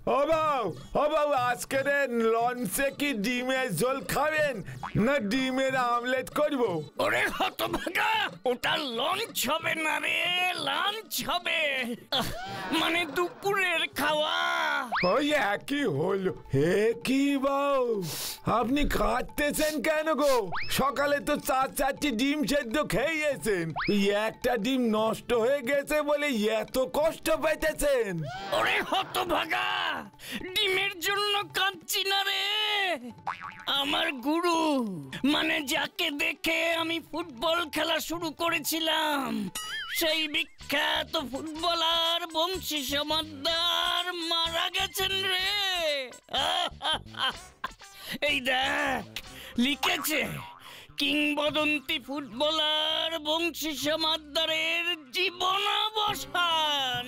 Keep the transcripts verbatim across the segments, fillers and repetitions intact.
ও বাউ ও বাউ আজকে লঞ্চে কি ডিমের ঝোল খাবেন না ডিমের আমলেট করব? ওরে হতভাগা, ওটা লঞ্চ হবে না রে, লাঞ্চ হবে, মানে দুপুরের খাওয়া। ওই একই হলো। হে কি বাউ, আপনি কাঁদতেছেন কেন গো? সকালে তো চার চারটি ডিম সেদ্ধ খেয়েছেন, একটা ডিম নষ্ট হয়ে গেছে বলে এত কষ্ট পেতেছেন? ওরে হতভাগা, ডিমের জন্য কাঁদছি না রে। আমার গুরু, মানে যাকে দেখে আমি ফুটবল খেলা শুরু করেছিলাম, সেই বিখ্যাত ফুটবলার বংশী সমাদ্দার মারা গেছেন রে। এই দেখ লিখেছে, কিংবদন্তি ফুটবলার বংশী সমাদ্দারের জীবনাবসান।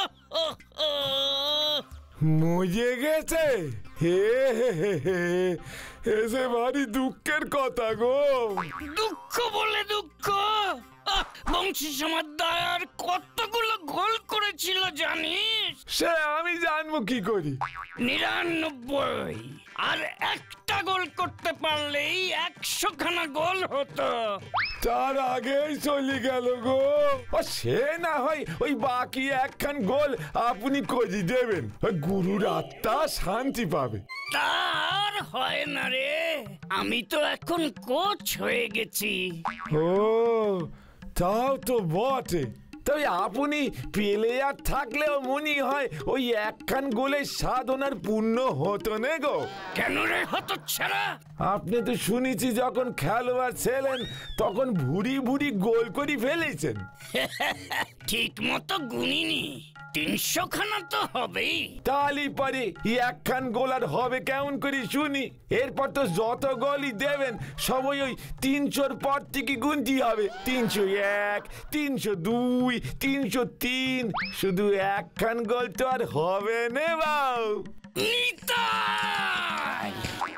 মজে গেছে? হে হে হে হে, এসে ভারী দুঃখের কথা গো। দুঃখ বলে দুঃখ? বংশী সমাদ্দার কতগুলো গোল করেছিল জানিস? সে আমি জানবো কি করি? নিরানব্বই। আর একটা গোল করতে পারলেই একশো খানা গোল হতো। তার আগেই চলে গেল গো। ও সে না হয় ওই বাকি একখান গোল আপনি করে দেবেন, ওই গুরুর আত্মা শান্তি পাবে। তার হয় না রে, আমি তো এখন কোচ হয়ে গেছি। ও তাও তো বটে। তবে আপনি প্লেয়ার থাকলেও মনে হয় ওই একখান গোলের স্বাদ ওনার পূর্ণ হতো না গো। কেন রে হতচ্ছাড়া? আপনি তো শুনেছি যখন খেলোয়াড় ছিলেন তখন ভুরি ভুরি গোল করে ফেলেছেন। ঠিক মতো গুনিনি, তিনশো খানা তো হবেই। তালি পারে একখান গোল আর হবে কেমন করে শুনি? এরপর তো যত গোলই দেবেন সবই ওই তিনশোর পর থেকে গুনতি হবে। তিনশো এক, তিনশো দুই, তিনশো তিন, শুধু একখান গোল তো আর হবে না বাউ। নিতাই!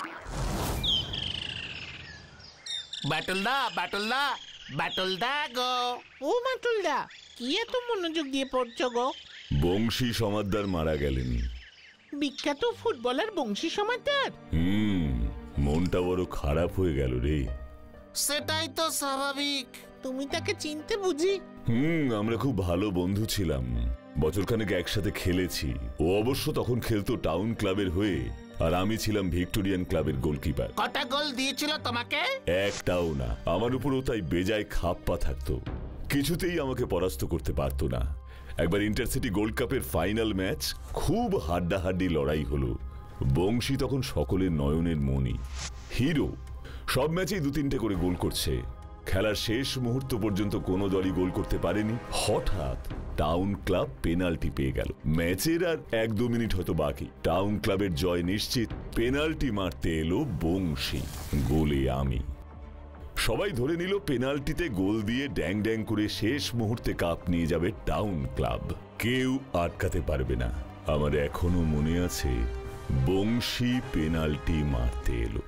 বাটুলদা, বাটুলদা, বাটুলদা গো। ও বাটুলদা, কি এত মনোযোগ দিয়ে পড়ছো গো? বংশী সমাদ্দার মারা গেলেন। বিখ্যাত ফুটবলার বংশী সমাদ্দার? হুম, মনটা বড় খারাপ হয়ে গেল রে। সেটাই তো স্বাভাবিক। তুমি তাকে চিনতে বুঝি? হুম, আমরা খুব ভালো বন্ধু ছিলাম, বছরখানেক একসাথে খেলেছি। ও অবশ্য তখন খেলতো টাউন ক্লাবের হয়ে, আর আমি ছিলাম ভিক্টোরিয়ান ক্লাবের গোলকিপার। কটা গোল দিয়েছিল তোমাকে? একটাও না। আমার উপরও তাই বেজায় খাপ্পা থাকতো, কিছুতেই আমাকে পরাস্ত করতে পারতো না। একবার ইন্টারসিটি গোল্ড কাপের ফাইনাল ম্যাচ, খুব হাড্ডাহাড্ডি লড়াই হলো। বংশী তখন সকলের নয়নের মণি, হিরো। সব ম্যাচেই দু তিনটে করে গোল করছে। খেলার শেষ মুহূর্ত পর্যন্ত কোনো দলই গোল করতে পারেনি। হঠাৎ টাউন ক্লাব পেনাল্টি পেয়ে গেল। ম্যাচের আর এক দু মিনিট হয়তো বাকি। টাউন ক্লাবের জয় নিশ্চিত। পেনাল্টি মারতে এলো বংশী, গোলে আমি। সবাই ধরে নিল পেনাল্টিতে গোল দিয়ে ড্যাং ড্যাং করে শেষ মুহূর্তে কাপ নিয়ে যাবে টাউন ক্লাব। কেউ আটকাতে পারবে না। আমার এখনো মনে আছে, বংশী পেনাল্টি মারতে এলো।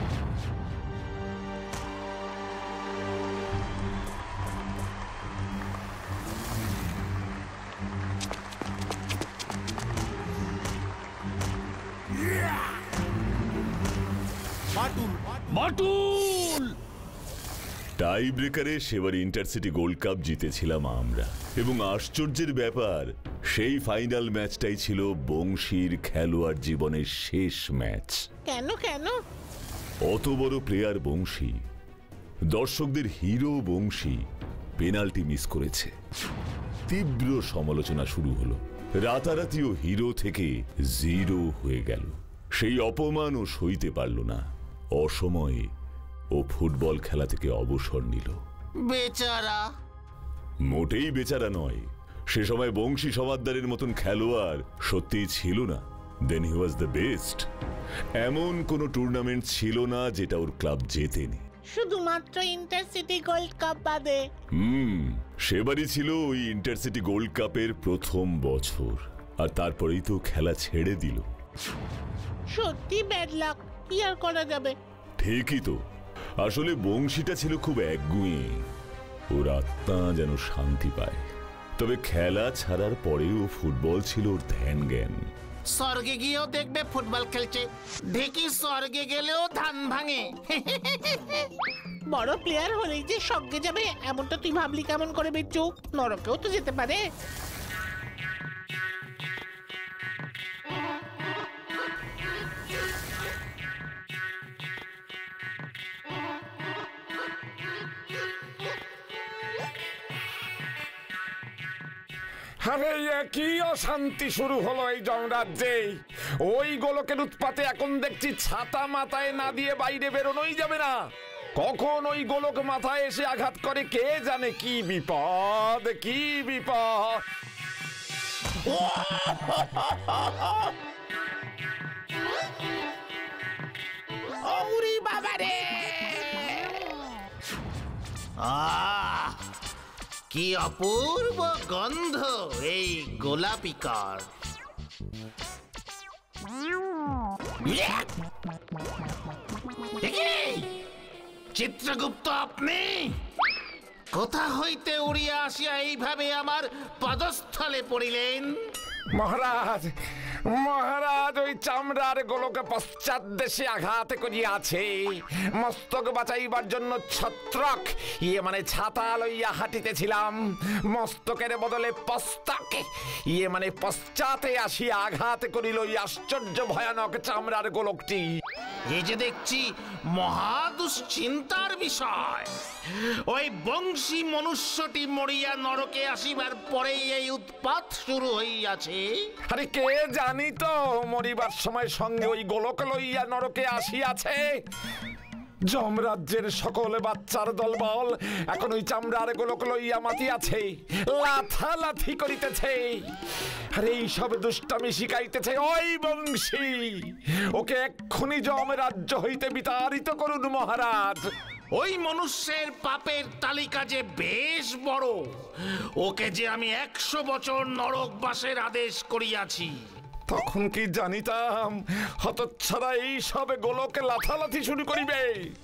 বাটুল! টাই ব্রেকারে সেবার ইন্টারসিটি গোল্ড কাপ জিতেছিলাম আমরা, এবং আশ্চর্যের ব্যাপার, সেই ফাইনাল ম্যাচটাই ছিল বংশীর খেলোয়াড় জীবনের শেষ ম্যাচ। কেন কেন? অত বড় প্লেয়ার বংশী, দর্শকদের হিরো বংশী পেনাল্টি মিস করেছে। তীব্র সমালোচনা শুরু হলো। রাতারাতি ও হিরো থেকে জিরো হয়ে গেল। সেই অপমান ও সইতে পারল না। অসময়ে ও ফুটবল খেলা থেকে অবসর নিল। বেচারা। মোটেই বেচারা নয়। সে সময় বংশী সমাদ্দারের মতন খেলোয়াড় সত্যিই ছিল না। Then he was the best. এমন কোন টুর্নামেন্ট ছিল না যেটা ওর ক্লাব জেতেনি। শুধুমাত্র ইন্টারসিটি গোল্ড কাপ বাদে। হুম, সেবারই ছিল ওই ইন্টারসিটি গোল্ড কাপের প্রথম বছর, আর তারপরেই তো খেলা ছেড়ে দিল। সত্যি ব্যাড লাক, কি আর করা যাবে। ঠিকই তো। আসলে বংশীটা ছিল খুব একগুঁয়ে। ওর আত্মা যেন শান্তি পায়। তবে খেলা ছাড়ার পরেও ফুটবল ছিল ওর ধ্যান জ্ঞান। স্বর্গে গিয়েও দেখবে ফুটবল খেলছে। ঢেকি স্বর্গে গেলেও ধান ভাঙে। বড় প্লেয়ার হলেই যে স্বর্গে যাবে এমনটা তুই ভাবলি কেমন করে বিচ্ছু? নরকেও তো যেতে পারে। আরে এ কি অশান্তি শুরু হলো এই যমরাজ্যে! ওই গোলকের উৎপাতে এখন দেখছি ছাতা মাথায় না দিয়ে বাইরে বেরোনোই যাবে না। কখন ওই গোলক মাথায় এসে আঘাত করে কে জানে। কি বিপদ, কি বিপদ! ওরে বাবা রে! আহ, কি অপূর্ব গন্ধ এই গোলাপিকার। চিত্রগুপ্ত, আপনি কোথা হইতে উড়িয়া আসিয়া এইভাবে আমার পদস্থলে পড়িলেন? মহারাজ, মহারাজ ওই চামড়ার গোলকে পশ্চাৎ দেশে আঘাত করিয়াছে। মস্তক বাঁচাইবার জন্য ছত্রক ইয়ে মানে ছাতা লইয়া হাঁটিতেছিলাম। মস্তকের বদলে পস্তক ইয়ে মানে পশ্চাতে আসিয়া আঘাত করিল ওই আশ্চর্য ভয়ানক চামড়ার গোলকটি। এই যে দেখছি মহা দুশ্চিন্তার বিষয়। ওই বংশী মনুষ্যটি মরিয়া নরকে আসিবার পরেই এই উৎপাত শুরু হইয়াছে। আরে কে জানি তো মরিবার সময় সঙ্গে ওই গোলক লইয়া নরকে আসিয়াছে। যমরাজ্যের সকল বাচ্চার দলবল এখন ওই চামড়ার গোলক লইয়া মাতিয়াছে, লাথালাথি করিতেছে। আর এই সব দুষ্টামি শিখাইতেছে ওই বংশী। ওকে এক্ষুনি যমরাজ্য হইতে বিতাড়িত করুন মহারাজ। ওই মনুষ্যের পাপের তালিকা যে বেশ বড়। ওকে যে আমি একশো বছর নরকবাসের আদেশ করিয়াছি। তখন কি জানিতাম হতচ্ছাড়া এই সব গোলকে লাথালাথি শুরু করিবে।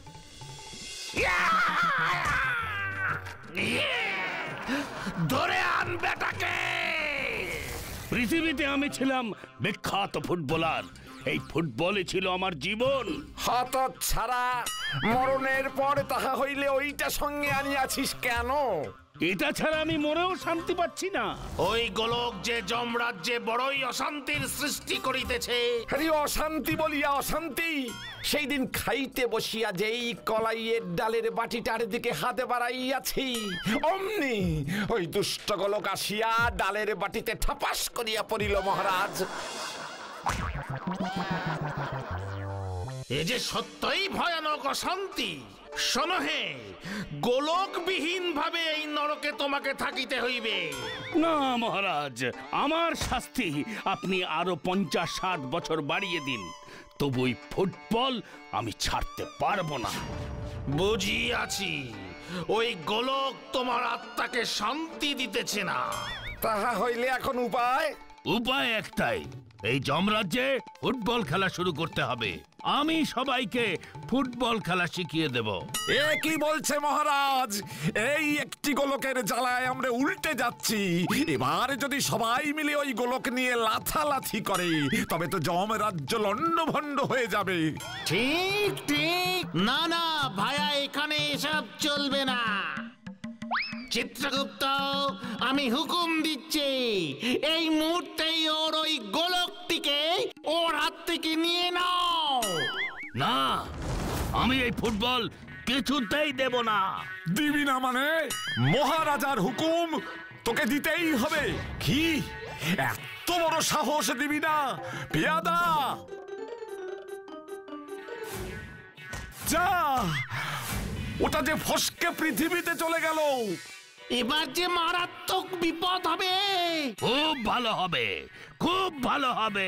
ধরে আন বেটাকে। পৃথিবীতে আমি ছিলাম বিখ্যাত ফুটবলার। এই ফুটবলই ছিল আমার জীবন। হতচ্ছাড়া, মরণের পর তাহা হইলে ওইটা সঙ্গে আনিয়াছিস কেন? এটা ছাড়া আমি মরেও শান্তি পাচ্ছি না। ওই গোলক যে যমরাজ্যে বড়ই অশান্তির সৃষ্টি করিতেছে। আরে অশান্তি বলিয়া অশান্তি! সেই দিন খাইতে বসিয়া যেই কলাইয়ের ডালের বাটিটার দিকে হাতে বাড়াইয়াছি, অমনি ওই দুষ্ট গোলক আসিয়া ডালের বাটিতে ঠাপাস করিয়া পড়িল মহারাজ। এ যে সত্যই ভয়ানক অশান্তি। শোনো হে, গোলকবিহীন ভাবে এই নরকে তোমাকে থাকিতে হইবে। না মহারাজ, আমার শাস্তি আপনি আরো পঞ্চাশ ষাট বছর বাড়িয়ে দিন, তবু ওই ফুটবল আমি ছাড়তে পারবো না। বুঝিয়াছি, ওই গোলক তোমার আত্মাকে শান্তি দিতেছে না। তাহা হইলে এখন উপায়? উপায় একটাই, এই যমরাজ্যে ফুটবল খেলা শুরু করতে হবে। আমি সবাইকে ফুটবল খেলা শিখিয়ে দেব। এ কি বলছে মহারাজ? এই একটি গোলকের জ্বালায় আমরা উল্টে যাচ্ছি। এবার যদি সবাই মিলে ওই গোলক নিয়ে লাথালাথি করে তবে তো যমরাজ্য লন্ডভন্ড হয়ে যাবে। ঠিক ঠিক। না না ভায়া, এখানে এসব চলবে না। চিত্রগুপ্ত, আমি হুকুম দিচ্ছি, এই মুহূর্তেই ওর ওই গোলকটিকে ওর হাত থেকে নিয়ে নাও। না, আমি এই ফুটবল কিছুতেই দেব না। দিবি না মানে? মহারাজার হুকুম তোকে দিতেই হবে। কি এত বড় সাহস দিবি না? পেয়াদা যা, ওটা যে ফসকে পৃথিবীতে চলে গেল। এবার যে মারাত্মক বিপদ হবে। খুব ভালো হবে, খুব ভালো হবে।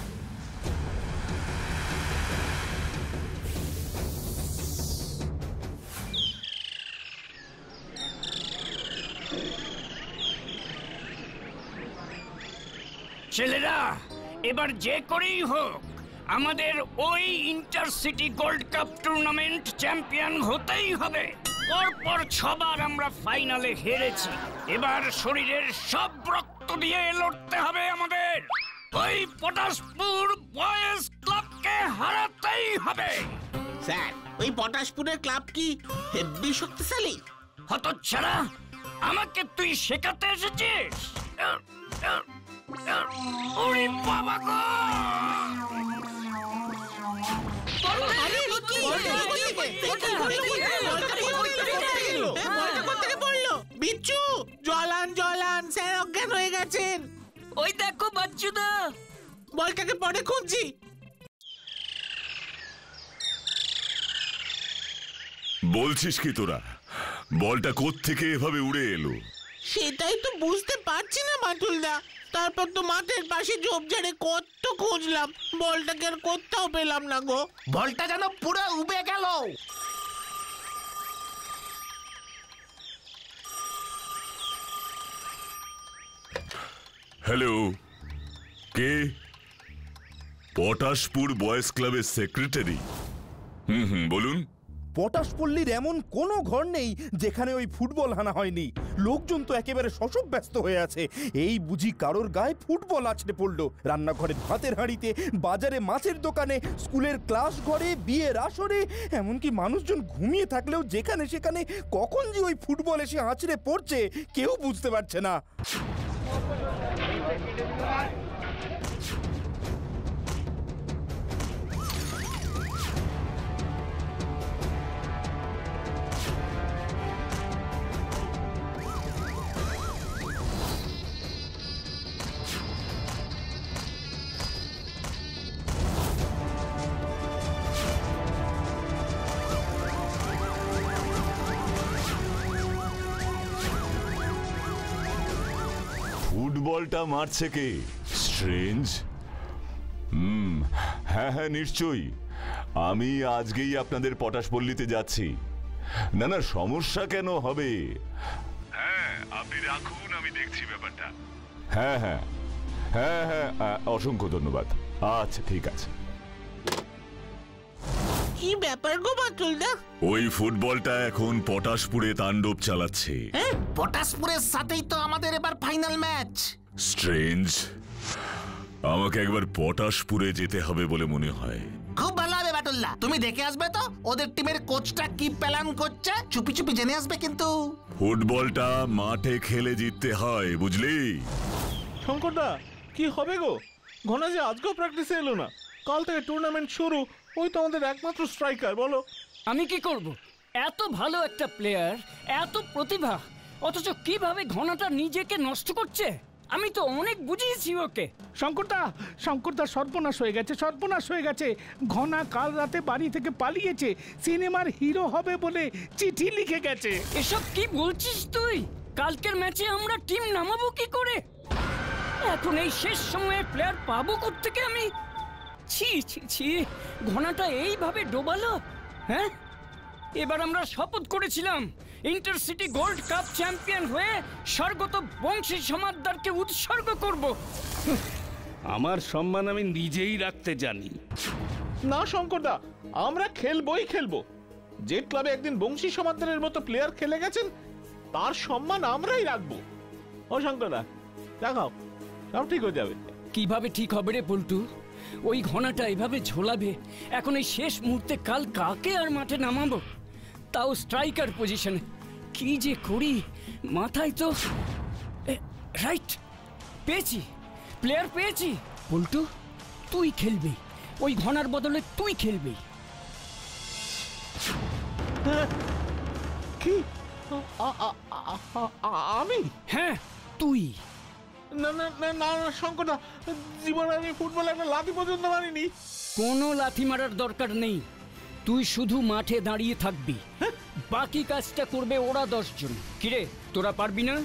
ছেলেরা, এবার যে করেই হোক আমাদের ওই intercity gold cup tournament champion হতেই হবে। পরপর ছবার আমরা ফাইনালে হেরেছি, এবার শরীরের সব রক্ত দিয়ে লড়তে হবে আমাদের। ওই পটাশপুর বয়েজ ক্লাবকে হারাতেই হবে। স্যার, ওই পটাশপুরের ক্লাব কি হেব্বি শক্তিশালী? হতচ্ছাড়া, আমাকে তুই শেখাতে এসেছিস? ওরে বাবা গো! বিচ্ছু, জলান জলান স্যার অজ্ঞান হয়ে গেছেন। ওই দেখো বাচ্চুদা, বলটাকে পরে খুঁজছি। বলছিস কি তোরা, বলটা কোত্থেকে এভাবে উড়ে এলো? সেটাই তো বুঝতে পারছি না বাটুলদা। তারপর তো মাঠের পাশে ঝোপঝাড়ে কত খুঁজলাম, বলটাকে আর কোথাও পেলাম না গো। বলটা যেন পুরো উবে গেল। হ্যালো, কে? পটাশপুর বয়েজ ক্লাবের সেক্রেটারি? হুম হুম বলুন। পটাশপল্লীর এমন কোনো ঘর নেই যেখানে ওই ফুটবল হানা হয়নি। লোকজন তো একেবারে শশব ব্যস্ত হয়ে আছে। এই বুঝি কারোর গায়ে ফুটবল আছড়ে পড়লো। রান্নাঘরের ভাতের হাঁড়িতে, বাজারে মাছের দোকানে, স্কুলের ক্লাস ঘরে, বিয়ের আসরে, এমনকি মানুষজন ঘুমিয়ে থাকলেও যেখানে সেখানে কখন যে ওই ফুটবল এসে আছড়ে পড়ছে কেউ বুঝতে পারছে না। ফুটবলটা মারছে কে? স্ট্রেঞ্জ? হুম, হ্যাঁ হ্যাঁ নিশ্চয়ই। আমি আজকেই আপনাদের পটাশপল্লীতে যাচ্ছি। না না, সমস্যা কেন হবে? হ্যাঁ, আপনি রাখুন, আমি দেখছি ব্যাপারটা। হ্যাঁ হ্যাঁ হ্যাঁ হ্যাঁ, অসংখ্য ধন্যবাদ। আচ্ছা ঠিক আছে। কি ব্যাপার গো বাটুলদা? ওই ফুটবলটা এখন পটাশপুরে তাণ্ডব চালাচ্ছে। হ্যাঁ, পটাশপুরের সাথেই তো আমাদের এবার ফাইনাল ম্যাচ। স্ট্রেঞ্জ, আমাকে একবার পটাশপুরে যেতে হবে বলে মনে হয়। খুব ভালো হবে বাটুল্লা, তুমি দেখে আসবে তো ওদের টিমের কোচটা কি প্ল্যান করছে। চুপি চুপি জেনে আসবে কিন্তু। ফুটবলটা মাঠে খেলে জিততে হয়, বুঝলি? শঙ্করদা, কি হবে গো? ঘনা যে আজকেও প্র্যাকটিসে এলো না। কাল থেকে টুর্নামেন্ট শুরু, ওই তো আমাদের একমাত্র স্ট্রাইকার। বলো, আমি কি করব? এত ভালো একটা প্লেয়ার, এত প্রতিভা, অথচ কিভাবে ঘনাটা নিজেকে নষ্ট করছে। আমি তো অনেক বুঝিয়েছি ওকে। শঙ্করদা, শঙ্করদা সর্বনাশ হয়ে গেছে, সর্বনাশ হয়ে গেছে। ঘনা কাল রাতে বাড়ি থেকে পালিয়েছে, সিনেমার হিরো হবে বলে চিঠি লিখে গেছে। এসব কি বলছিস তুই? কালকের ম্যাচে আমরা টিম নামাবো কি করে? এখন এই শেষ সময়ে প্লেয়ার পাবো কোত্থেকে আমি? ছি ছি ছি, ঘনাটা এইভাবে ডোবালো। হ্যাঁ, এবার আমরা শপথ করেছিলাম ইন্টারসিটি গোল্ড কাপ চ্যাম্পিয়ন হয়ে স্বর্গত বংশী সমাদদারকে উৎসর্গ করব। আমার সম্মান আমি নিজেই রাখতে জানি। না শঙ্করদা, আমরা খেলবই খেলবো। যে ক্লাবে একদিন বংশী সমাদদারের মতো প্লেয়ার খেলে গেছেন, তার সম্মান আমরাই রাখবো। ও শঙ্করদা, দেখাও, সব ঠিক হয়ে যাবে। কিভাবে ঠিক হবে রে পল্টু? ওই ঘনাটা এভাবে ঝোলাবে। এখন এই শেষ মুহূর্তে কাল কাকে আর মাঠে নামাবো, তাও স্ট্রাইকার পজিশনে? কি যে করি মাথায় তো। রাইট, পেয়েছি, প্লেয়ার পেয়েছি। পল্টু, তুই খেলবি, ওই ঘনার বদলে তুই খেলবি। কি? আমি? হ্যাঁ তুই। না না না না শঙ্করদা, জীবনে আমি ফুটবল একটা লাথি পর্যন্ত মারিনি। কোনো লাথি মারার দরকার নেই, তুই শুধু মাঠে দাঁড়িয়ে থাকবি, বাকি কাজটা করবে ওরা দশজন। কিরে, তোরা পারবি না?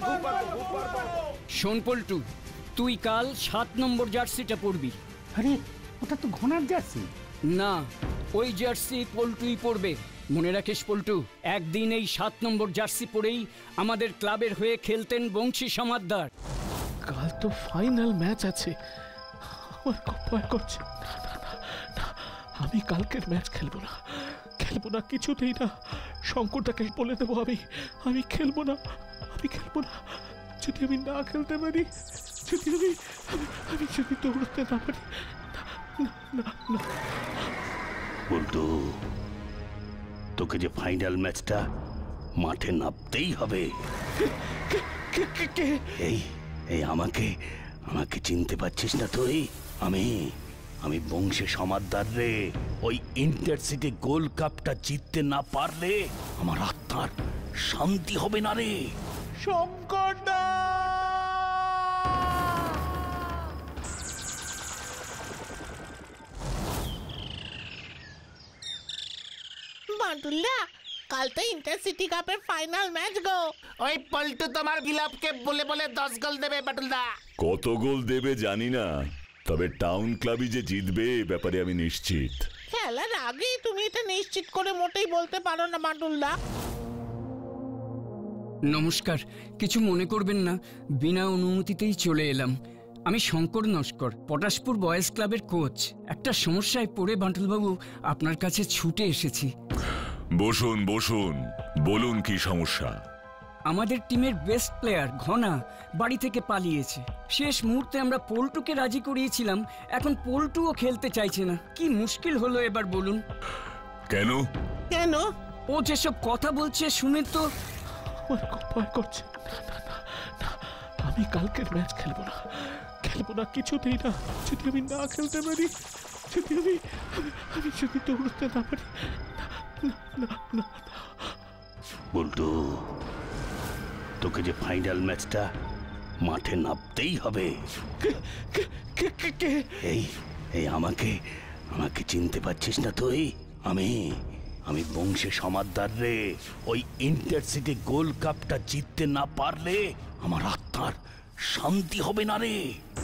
শোন পল্টু, তুই কাল সাত নম্বর জার্সিটা পরবি। আরে, ওটা তো ঘনার জার্সি। না, ওই জার্সি পল্টুই পরবে। মনে রাখিস পল্টু, একদিন এই সাত নম্বর জার্সি পরেই আমাদের ক্লাবের হয়ে খেলতেন বংশী সমাদদার। কাল তো ফাইনাল ম্যাচ আছে, আমার খুব ভয় করছে। না না না না, আমি কালকের ম্যাচ খেলবো না, খেলবো না, কিছুতেই না। শঙ্করটাকে বলে দেবো আমি আমি খেলবো না, আমি খেলবো না। যদি আমি না খেলতে পারি যদি আমি আমি- আমি যদি দৌড়তে না পারি। না, না, না, না। বল্টু, তোকে যে ফাইনাল ম্যাচটা মাঠে নামতেই হবে। কে- কে- কে? এই এই আমাকে আমাকে চিনতে পারছিস না তুই? আমি আমি বংশী সমাদ্দার রে। ওই ইন্টারসিটি গোল্ড কাপটা জিততে না পারলে আমার আত্মার শান্তি হবে না রে। শঙ্করদা! বাটুলদা, কাল তো ইন্টারসিটি কাপের ফাইনাল ম্যাচ গো। ওই পল্টু তোমার বিলাপকে বলে বলে দশ গোল দেবে বাটুলদা। কত গোল দেবে জানি না, তবে টাউন ক্লাবই যে জিতবে এ ব্যাপারে আমি নিশ্চিত। খেলার আগেই তুমি এটা নিশ্চিত করে মোটেই বলতে পারো না বাটুলদা। নমস্কার, কিছু মনে করবেন না, বিনা অনুমতিতেই চলে এলাম। আমি শঙ্কর নস্কর, পটাশপুর বয়েজ ক্লাবের কোচ। একটা সমস্যায় পড়ে বাঁটুলবাবু আপনার কাছে ছুটে এসেছি। বসুন বসুন, বলুন কি সমস্যা? আমাদের টিমের বেস্ট প্লেয়ার ঘনা বাড়ি থেকে পালিয়েছে। শেষ মুহূর্তে আমরা পল্টুকে রাজি করিয়েছিলাম, এখন পল্টুও খেলতে চাইছে না। কি মুশকিল হলো এবার বলুন। কেন? কেন? ও যেসব কথা বলছে শুনে তো আমার খুব ভয় করছে। না, না, না, না, আমি কালকের ম্যাচ খেলবো না, খেলবো না কিছুতেই না। যদি আমি না খেলতে পারি, যদি আমি আমি- আমি যদি দৌড়তে না পারি। না, না, না, না, না। বল্টু, তোকে যে ফাইনাল ম্যাচটা মাঠে নামতেই হবে। কে- কে- কে- কে- কে? এই এই আমাকে আমাকে চিনতে পারছিস না তুই? আমি আমি বংশী সমাদ্দার রে। ওই ইন্টারসিটি গোল্ড কাপটা জিততে না পারলে আমার আত্মার শান্তি হবে না রে।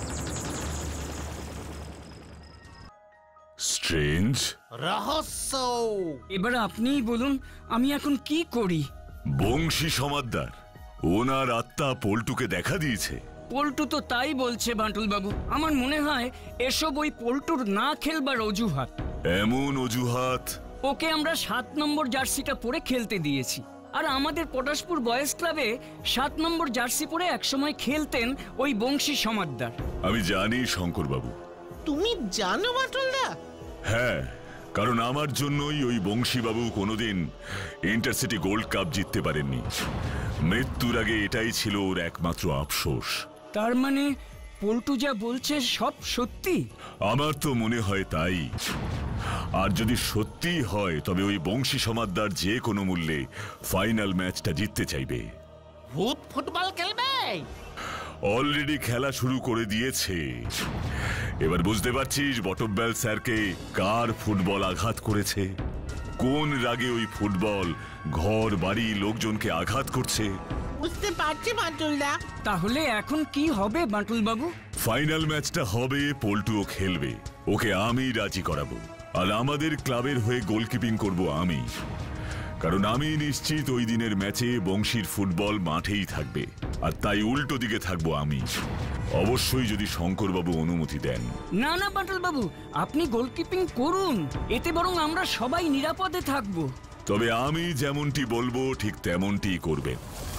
স্ট্রেঞ্জ। রহস্য। এবার আপনিই বলুন আমি এখন কি করি। বংশী সমাদ্দার ওনার আত্মা পল্টুকে দেখা দিয়েছে। পল্টু তো তাই বলছে বাঁটুলবাবু। আমার মনে হয় এসব ওই পল্টুর না খেলবার অজুহাত। এমন অজুহাত? ওকে আমরা সাত নম্বর জার্সিটা পরে খেলতে দিয়েছি, আর আমাদের পটাশপুর বয়েজ ক্লাবে সাত নম্বর জার্সি পরে একসময় খেলতেন ওই বংশী সমাদ্দার। আমি জানি শঙ্করবাবু। তুমি জানো বাটুলদা? হ্যাঁ, কারণ আমার জন্যই ওই বংশীবাবু কোনোদিন ইন্টারসিটি গোল্ড কাপ জিততে পারেননি। মৃত্যুর আগে এটাই ছিল ওর একমাত্র আফসোস। তার মানে পল্টু যা বলছে সব সত্যি? আমার তো মনে হয় তাই। আর যদি সত্যি হয় তবে ওই বংশী সমাদ্দার যে কোনো মূল্যে ফাইনাল ম্যাচটা জিততে চাইবে। ভূত ফুটবল খেলবে? অলরেডি খেলা শুরু করে দিয়েছে। এবার বুঝতে পারছিস বটব্যাল স্যারকে কার ফুটবল আঘাত করেছে? কোন রাগে ওই ফুটবল ঘর বাড়ি লোকজনকে আঘাত করছে? বুঝতে পারছি বাটুলদা। তাহলে এখন কি হবে বাঁটুলবাবু? ফাইনাল ম্যাচটা হবে, পল্টুও খেলবে। ওকে আমি রাজি করাবো, আর আমাদের ক্লাবের হয়ে গোলকিপিং করব আমি। কারণ আমি নিশ্চিত ওই দিনের ম্যাচে বংশীর ফুটবল মাঠেই থাকবে, আর তাই উল্টো দিকে থাকবো আমি। অবশ্যই যদি শঙ্করবাবু অনুমতি দেন। না না বাঁটুলবাবু, আপনি গোলকিপিং করুন, এতে বরং আমরা সবাই নিরাপদে থাকবো। তবে আমি যেমনটি বলবো ঠিক তেমনটি করবেন।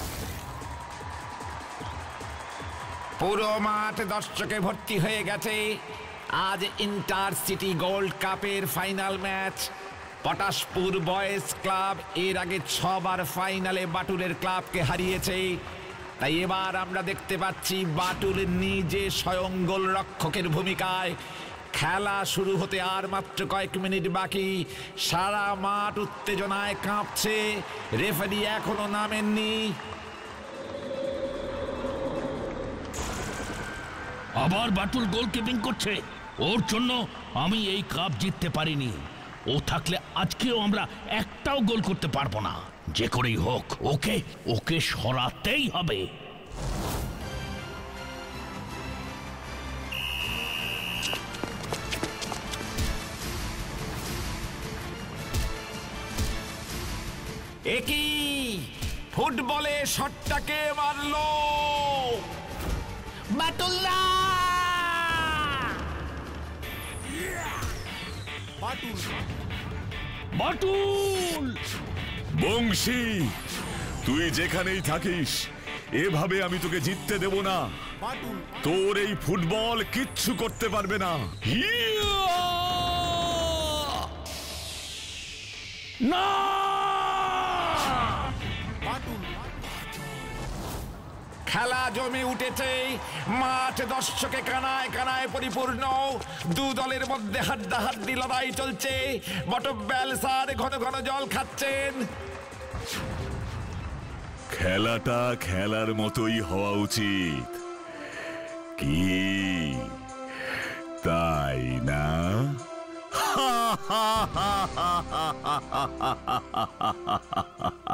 পুরো মাঠ দর্শকে ভর্তি হয়ে গেছে। আজ ইন্টার সিটি গোল্ড কাপের final match. Potashpur boys club এর আগে ছবার ফাইনালে বাটুলের ক্লাবকে হারিয়েছে। তাই এবার আমরা দেখতে পাচ্ছি বাটুল নিজে স্বয়ং গোলরক্ষকের ভূমিকায়। খেলা শুরু হতে আর মাত্র কয়েক মিনিট বাকি। সারা মাঠ উত্তেজনায় কাঁপছে। রেফারি এখনো নামেননি। আবার বাটুল গোলকিপিং করছে। ওর জন্য আমি এই কাপ জিততে পারিনি। ও থাকলে আজকেও আমরা একটাও গোল করতে পারবো না। যে করেই হোক ওকে ওকে সরাতেই হবে। একই ফুটবলে শটটাকে মারলো বাটুলদা! বাটুল! বংশী, তুই যেখানেই থাকিস এভাবে আমি তোকে জিততে দেব না। তোর এই ফুটবল কিচ্ছু করতে পারবে না। না, খেলা জমে উঠেছে, মাঠ দর্শকে কানায় কানায় পরিপূর্ণ। দু দলের মধ্যে হাড্ডাহাড্ডি লড়াই চলছে। বটব্যাল স্যার ঘন ঘন জল খাচ্ছেন। খেলাটা খেলার মতোই হওয়া উচিত, কি তাই না? হা হা হা হা হা হা হা হা।